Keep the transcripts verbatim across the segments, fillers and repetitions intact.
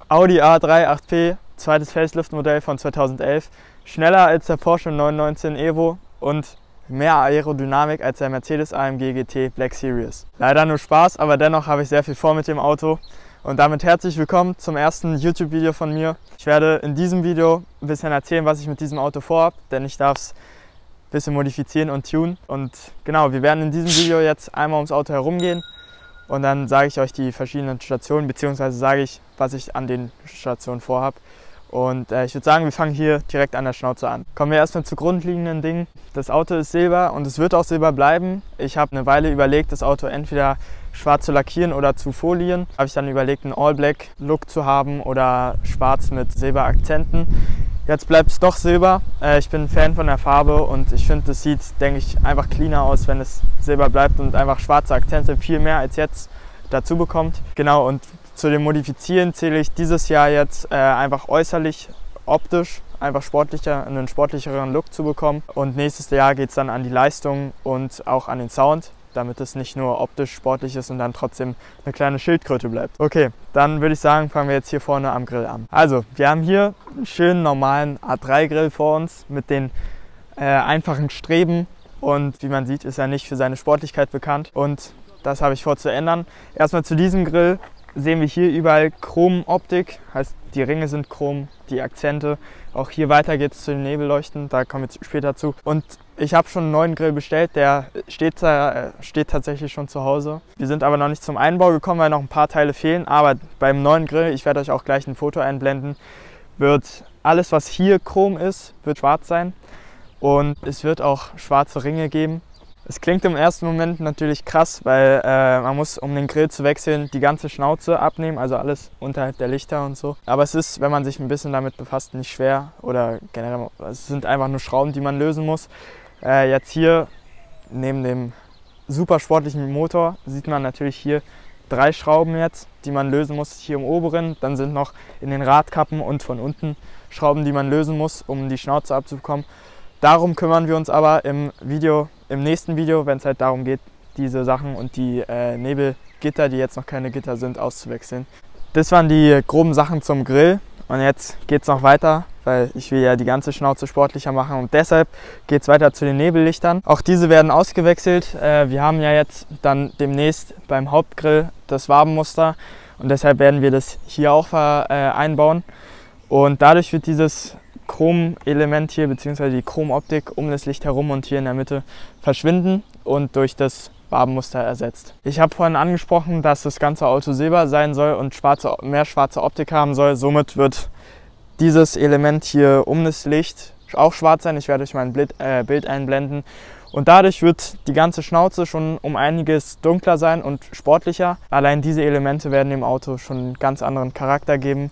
Audi A drei acht P, zweites Facelift-Modell von zweitausendelf. Schneller als der Porsche neun neunzehn Evo und mehr Aerodynamik als der Mercedes A M G G T Black Series. Leider nur Spaß, aber dennoch habe ich sehr viel vor mit dem Auto. Und damit herzlich willkommen zum ersten YouTube-Video von mir. Ich werde in diesem Video ein bisschen erzählen, was ich mit diesem Auto vorhabe, denn ich darf es ein bisschen modifizieren und tunen. Und genau, wir werden in diesem Video jetzt einmal ums Auto herumgehen und dann sage ich euch die verschiedenen Stationen, beziehungsweise sage ich, was ich an den Stationen vorhabe. Und äh, ich würde sagen, wir fangen hier direkt an der Schnauze an. Kommen wir erstmal zu grundlegenden Dingen. Das Auto ist Silber und es wird auch Silber bleiben. Ich habe eine Weile überlegt, das Auto entweder schwarz zu lackieren oder zu folieren. Habe ich dann überlegt, einen All-Black-Look zu haben oder schwarz mit Silberakzenten. Jetzt bleibt es doch Silber. Äh, ich bin ein Fan von der Farbe und ich finde, das sieht, denke ich, einfach cleaner aus, wenn es Silber bleibt und einfach schwarze Akzente viel mehr als jetzt dazu bekommt. Genau, und zu dem Modifizieren zähle ich dieses Jahr jetzt äh, einfach äußerlich, optisch, einfach sportlicher, einen sportlicheren Look zu bekommen. Und nächstes Jahr geht es dann an die Leistung und auch an den Sound, damit es nicht nur optisch sportlich ist und dann trotzdem eine kleine Schildkröte bleibt. Okay, dann würde ich sagen, fangen wir jetzt hier vorne am Grill an. Also, wir haben hier einen schönen normalen A drei Grill vor uns mit den äh, einfachen Streben. Und wie man sieht, ist er nicht für seine Sportlichkeit bekannt. Und das habe ich vor zu ändern. Erstmal zu diesem Grill. Sehen wir hier überall Chrom-Optik, heißt die Ringe sind chrom, die Akzente. Auch hier weiter geht es zu den Nebelleuchten, da kommen wir später zu. Und ich habe schon einen neuen Grill bestellt, der steht, äh, steht tatsächlich schon zu Hause. Wir sind aber noch nicht zum Einbau gekommen, weil noch ein paar Teile fehlen. Aber beim neuen Grill, ich werde euch auch gleich ein Foto einblenden, wird alles, was hier chrom ist, wird schwarz sein. Und es wird auch schwarze Ringe geben. Es klingt im ersten Moment natürlich krass, weil äh, man muss, um den Grill zu wechseln, die ganze Schnauze abnehmen, also alles unterhalb der Lichter und so. Aber es ist, wenn man sich ein bisschen damit befasst, nicht schwer oder generell, es sind einfach nur Schrauben, die man lösen muss. Äh, jetzt hier neben dem super sportlichen Motor sieht man natürlich hier drei Schrauben jetzt, die man lösen muss, hier im oberen. Dann sind noch in den Radkappen und von unten Schrauben, die man lösen muss, um die Schnauze abzubekommen. Darum kümmern wir uns aber im Video, im nächsten Video, wenn es halt darum geht, diese Sachen und die äh, Nebelgitter, die jetzt noch keine Gitter sind, auszuwechseln. Das waren die groben Sachen zum Grill und jetzt geht es noch weiter, weil ich will ja die ganze Schnauze sportlicher machen und deshalb geht es weiter zu den Nebellichtern. Auch diese werden ausgewechselt. Äh, wir haben ja jetzt dann demnächst beim Hauptgrill das Wabenmuster und deshalb werden wir das hier auch äh, einbauen und dadurch wird dieses Chrom-Element hier, beziehungsweise die Chrom-Optik um das Licht herum und hier in der Mitte verschwinden und durch das Wabenmuster ersetzt. Ich habe vorhin angesprochen, dass das ganze Auto silber sein soll und schwarze, mehr schwarze Optik haben soll. Somit wird dieses Element hier um das Licht auch schwarz sein. Ich werde euch mein Bild, äh, Bild einblenden. Und dadurch wird die ganze Schnauze schon um einiges dunkler sein und sportlicher. Allein diese Elemente werden dem Auto schon einen ganz anderen Charakter geben.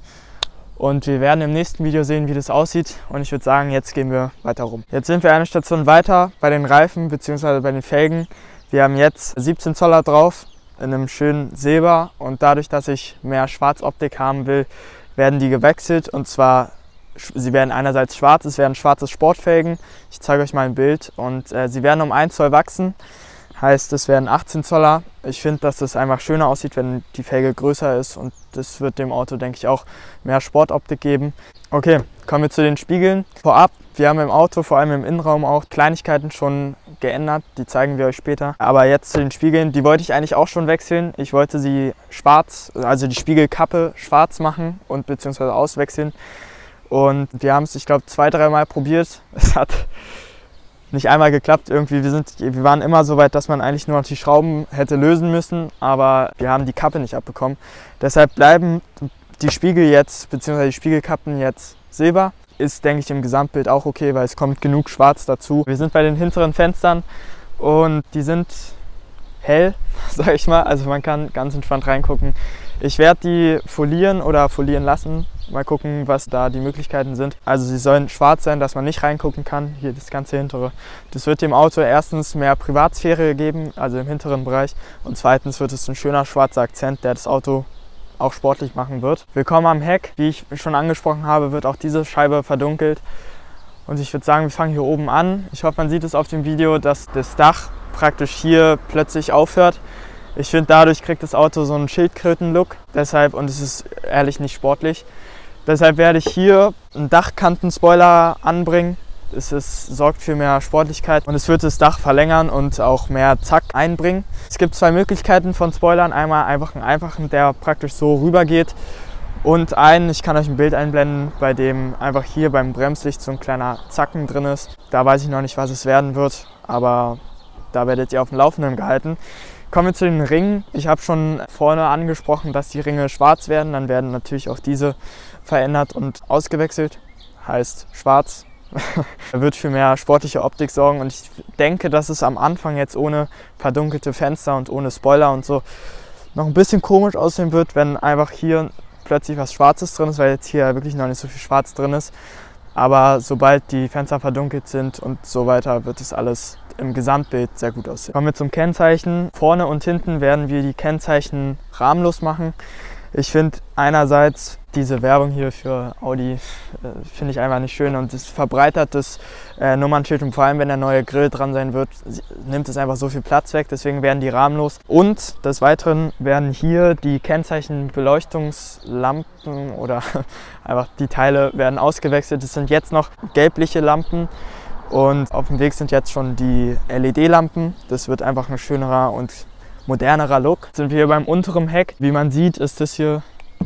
Und wir werden im nächsten Video sehen, wie das aussieht. Und ich würde sagen, jetzt gehen wir weiter rum. Jetzt sind wir eine Station weiter bei den Reifen bzw. bei den Felgen. Wir haben jetzt siebzehn Zoller drauf in einem schönen Silber. Und dadurch, dass ich mehr Schwarzoptik haben will, werden die gewechselt. Und zwar, sie werden einerseits schwarz, es werden schwarze Sportfelgen. Ich zeige euch mal ein Bild. Und äh, sie werden um ein Zoll wachsen. Heißt, es werden achtzehn Zoller. Ich finde, dass das einfach schöner aussieht, wenn die Felge größer ist und das wird dem Auto, denke ich, auch mehr Sportoptik geben. Okay, kommen wir zu den Spiegeln. Vorab, wir haben im Auto, vor allem im Innenraum auch Kleinigkeiten schon geändert, die zeigen wir euch später. Aber jetzt zu den Spiegeln, die wollte ich eigentlich auch schon wechseln. Ich wollte sie schwarz, also die Spiegelkappe schwarz machen und beziehungsweise auswechseln. Und wir haben es, ich glaube, zwei, dreimal probiert. Es hat nicht einmal geklappt irgendwie. Wir, sind, wir waren immer so weit, dass man eigentlich nur noch die Schrauben hätte lösen müssen, aber wir haben die Kappe nicht abbekommen. Deshalb bleiben die Spiegel jetzt, beziehungsweise die Spiegelkappen jetzt silber. Ist, denke ich, im Gesamtbild auch okay, weil es kommt genug schwarz dazu. Wir sind bei den hinteren Fenstern und die sind hell, sage ich mal. Also man kann ganz entspannt reingucken. Ich werde die folieren oder folieren lassen. Mal gucken, was da die Möglichkeiten sind. Also sie sollen schwarz sein, dass man nicht reingucken kann. Hier das ganze hintere. Das wird dem Auto erstens mehr Privatsphäre geben, also im hinteren Bereich. Und zweitens wird es ein schöner schwarzer Akzent, der das Auto auch sportlich machen wird. Willkommen am Heck. Wie ich schon angesprochen habe, wird auch diese Scheibe verdunkelt. Und ich würde sagen, wir fangen hier oben an. Ich hoffe, man sieht es auf dem Video, dass das Dach praktisch hier plötzlich aufhört. Ich finde, dadurch kriegt das Auto so einen Schildkröten-Look, deshalb, und es ist ehrlich nicht sportlich. Deshalb werde ich hier einen Dachkantenspoiler anbringen. Es ist, sorgt für mehr Sportlichkeit und es wird das Dach verlängern und auch mehr Zack einbringen. Es gibt zwei Möglichkeiten von Spoilern. Einmal einfach einen einfachen, der praktisch so rüber geht, und einen, ich kann euch ein Bild einblenden, bei dem einfach hier beim Bremslicht so ein kleiner Zacken drin ist. Da weiß ich noch nicht, was es werden wird, aber da werdet ihr auf dem Laufenden gehalten. Kommen wir zu den Ringen. Ich habe schon vorne angesprochen, dass die Ringe schwarz werden. Dann werden natürlich auch diese verändert und ausgewechselt. Heißt schwarz. Wird für mehr sportliche Optik sorgen. Und ich denke, dass es am Anfang jetzt ohne verdunkelte Fenster und ohne Spoiler und so noch ein bisschen komisch aussehen wird, wenn einfach hier plötzlich was Schwarzes drin ist, weil jetzt hier wirklich noch nicht so viel Schwarz drin ist. Aber sobald die Fenster verdunkelt sind und so weiter, wird es alles im Gesamtbild sehr gut aussehen. Kommen wir zum Kennzeichen. Vorne und hinten werden wir die Kennzeichen rahmenlos machen. Ich finde einerseits diese Werbung hier für Audi äh, finde ich einfach nicht schön und es verbreitert das äh, Nummernschild, und vor allem wenn der neue Grill dran sein wird, nimmt es einfach so viel Platz weg, deswegen werden die rahmenlos. Und des Weiteren werden hier die Kennzeichen-Beleuchtungslampen oder einfach die Teile werden ausgewechselt. Es sind jetzt noch gelbliche Lampen und auf dem Weg sind jetzt schon die L E D-Lampen. Das wird einfach ein schönerer und modernerer Look. Jetzt sind wir hier beim unteren Heck. Wie man sieht, ist das hier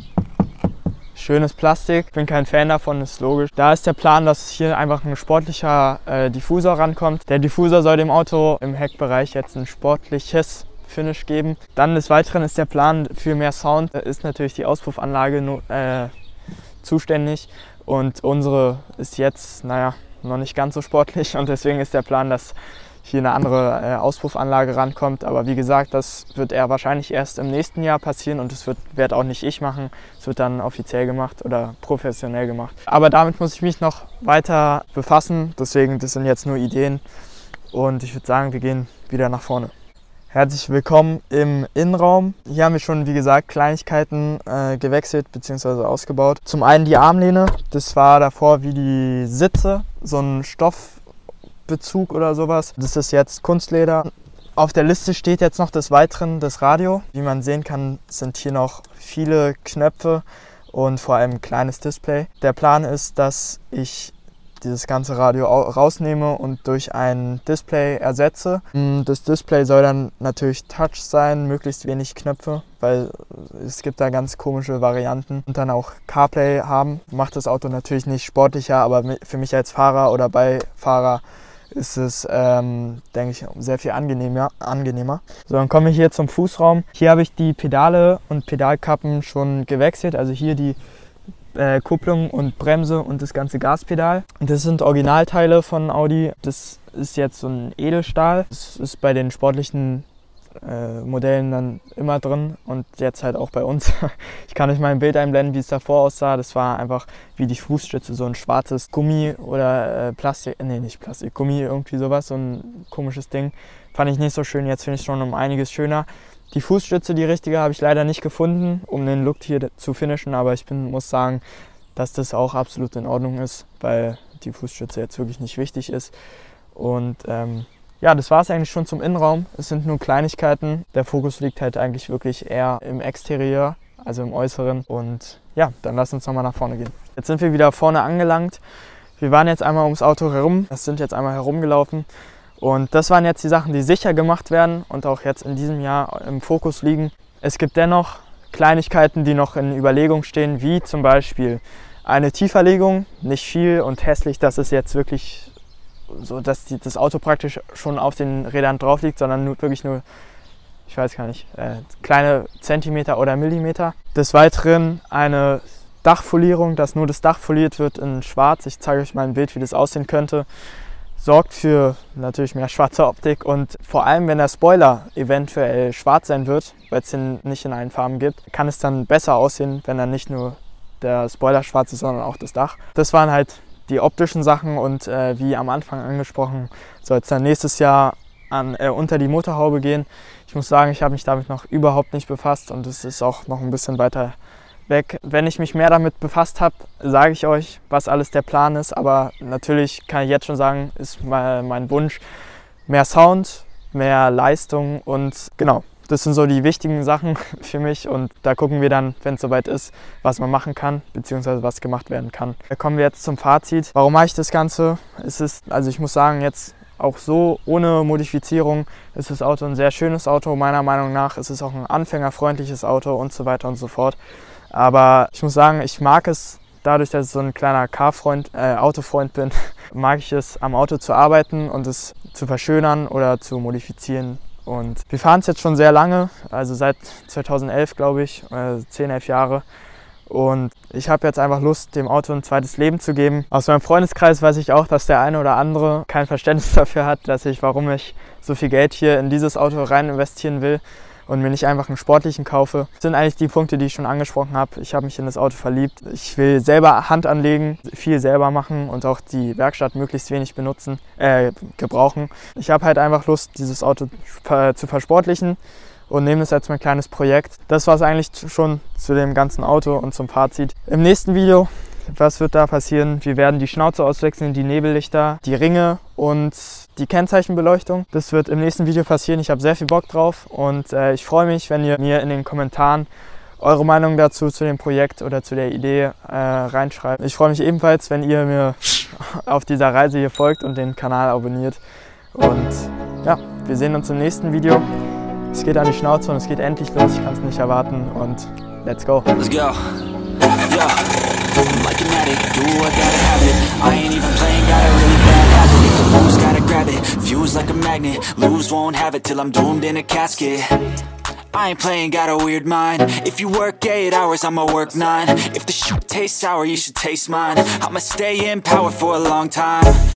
schönes Plastik. Ich bin kein Fan davon, ist logisch. Da ist der Plan, dass hier einfach ein sportlicher äh, Diffusor rankommt. Der Diffusor soll dem Auto im Heckbereich jetzt ein sportliches Finish geben. Dann des Weiteren ist der Plan für mehr Sound. Da ist natürlich die Auspuffanlage nur, äh, zuständig und unsere ist jetzt, naja, noch nicht ganz so sportlich, und deswegen ist der Plan, dass hier eine andere äh, Auspuffanlage rankommt. Aber wie gesagt, das wird eher wahrscheinlich erst im nächsten Jahr passieren und das wird werd auch nicht ich machen. Es wird dann offiziell gemacht oder professionell gemacht. Aber damit muss ich mich noch weiter befassen. Deswegen, das sind jetzt nur Ideen und ich würde sagen, wir gehen wieder nach vorne. Herzlich willkommen im Innenraum. Hier haben wir schon, wie gesagt, Kleinigkeiten äh, gewechselt bzw. ausgebaut. Zum einen die Armlehne. Das war davor wie die Sitze, so ein Stoff Bezug oder sowas. Das ist jetzt Kunstleder. Auf der Liste steht jetzt noch des Weiteren das Radio. Wie man sehen kann, sind hier noch viele Knöpfe und vor allem ein kleines Display. Der Plan ist, dass ich dieses ganze Radio rausnehme und durch ein Display ersetze. Das Display soll dann natürlich Touch sein, möglichst wenig Knöpfe, weil es gibt da ganz komische Varianten, und dann auch CarPlay haben. Macht das Auto natürlich nicht sportlicher, aber für mich als Fahrer oder Beifahrer ist es, ähm, denke ich, sehr viel angenehmer, angenehmer. So, dann kommen wir hier zum Fußraum. Hier habe ich die Pedale und Pedalkappen schon gewechselt, also hier die äh, Kupplung und Bremse und das ganze Gaspedal. Und das sind Originalteile von Audi. Das ist jetzt so ein Edelstahl. Das ist bei den sportlichen äh, Modellen dann immer drin und jetzt halt auch bei uns. Ich kann euch mal ein Bild einblenden, wie es davor aussah. Das war einfach wie die Fußstütze, so ein schwarzes Gummi oder äh, Plastik, nee, nicht Plastik, Gummi, irgendwie sowas, so ein komisches Ding. Fand ich nicht so schön, jetzt finde ich es schon um einiges schöner. Die Fußstütze, die richtige, habe ich leider nicht gefunden, um den Look hier zu finishen, aber ich bin, muss sagen, dass das auch absolut in Ordnung ist, weil die Fußstütze jetzt wirklich nicht wichtig ist. Und ähm, ja, das war es eigentlich schon zum Innenraum. Es sind nur Kleinigkeiten. Der Fokus liegt halt eigentlich wirklich eher im Exterieur, also im Äußeren. Und ja, dann lass uns nochmal nach vorne gehen. Jetzt sind wir wieder vorne angelangt. Wir waren jetzt einmal ums Auto herum. Das sind jetzt einmal herumgelaufen. Und das waren jetzt die Sachen, die sicher gemacht werden und auch jetzt in diesem Jahr im Fokus liegen. Es gibt dennoch Kleinigkeiten, die noch in Überlegung stehen, wie zum Beispiel eine Tieferlegung. Nicht viel und hässlich, dass es jetzt wirklich so, dass die, das Auto praktisch schon auf den Rädern drauf liegt, sondern nur, wirklich nur, ich weiß gar nicht, äh, kleine Zentimeter oder Millimeter. Des Weiteren eine Dachfolierung, dass nur das Dach foliert wird in schwarz. Ich zeige euch mal ein Bild, wie das aussehen könnte. Sorgt für natürlich mehr schwarze Optik und vor allem, wenn der Spoiler eventuell schwarz sein wird, weil es den nicht in allen Farben gibt, kann es dann besser aussehen, wenn dann nicht nur der Spoiler schwarz ist, sondern auch das Dach. Das waren halt die optischen Sachen und äh, wie am Anfang angesprochen, soll es dann nächstes Jahr an, äh, unter die Motorhaube gehen. Ich muss sagen, ich habe mich damit noch überhaupt nicht befasst und es ist auch noch ein bisschen weiter weg. Wenn ich mich mehr damit befasst habe, sage ich euch, was alles der Plan ist, aber natürlich kann ich jetzt schon sagen, ist mein Wunsch mehr Sound, mehr Leistung und genau, Das sind so die wichtigen Sachen für mich und da gucken wir dann, wenn es soweit ist, was man machen kann, beziehungsweise was gemacht werden kann. Da kommen wir jetzt zum Fazit. Warum mache ich das Ganze? Es ist, also ich muss sagen, jetzt auch so ohne Modifizierung ist das Auto ein sehr schönes Auto, meiner Meinung nach. Es ist auch ein anfängerfreundliches Auto und so weiter und so fort. Aber ich muss sagen, ich mag es, dadurch, dass ich so ein kleiner Car-Freund, äh, Autofreund bin, mag ich es, am Auto zu arbeiten und es zu verschönern oder zu modifizieren. Und wir fahren es jetzt schon sehr lange, also seit zweitausendelf, glaube ich, äh, zehn, elf Jahre. Und ich habe jetzt einfach Lust, dem Auto ein zweites Leben zu geben. Aus meinem Freundeskreis weiß ich auch, dass der eine oder andere kein Verständnis dafür hat, dass ich, warum ich so viel Geld hier in dieses Auto rein investieren will und mir nicht einfach einen sportlichen kaufe. Das sind eigentlich die Punkte, die ich schon angesprochen habe. Ich habe mich in das Auto verliebt. Ich will selber Hand anlegen, viel selber machen und auch die Werkstatt möglichst wenig benutzen, äh, gebrauchen. Ich habe halt einfach Lust, dieses Auto zu versportlichen und nehme das als mein kleines Projekt. Das war es eigentlich schon zu dem ganzen Auto und zum Fazit. Im nächsten Video, was wird da passieren? Wir werden die Schnauze auswechseln, die Nebellichter, die Ringe und die Kennzeichenbeleuchtung. Das wird im nächsten Video passieren. Ich habe sehr viel Bock drauf und äh, ich freue mich, wenn ihr mir in den Kommentaren eure Meinung dazu, zu dem Projekt oder zu der Idee äh, reinschreibt. Ich freue mich ebenfalls, wenn ihr mir auf dieser Reise hier folgt und den Kanal abonniert. Und ja, wir sehen uns im nächsten Video. Es geht an die Schnauze und es geht endlich los. Ich kann es nicht erwarten und let's go. Let's go. Yeah. Like an addict, do I gotta have it. I ain't even playing, got a really bad habit. If it moves, gotta grab it. Fuse like a magnet, lose, won't have it till I'm doomed in a casket. I ain't playing, got a weird mind. If you work eight hours, I'ma work nine. If the shoot tastes sour, you should taste mine. I'ma stay in power for a long time.